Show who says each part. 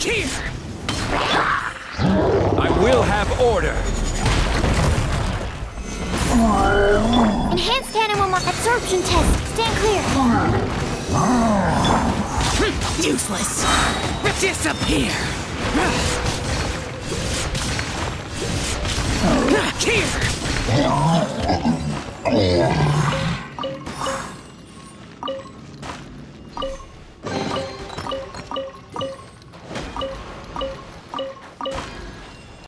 Speaker 1: Here! I will have order!
Speaker 2: Enhanced animal absorption test. Stand clear.
Speaker 1: Useless! Disappear! Here!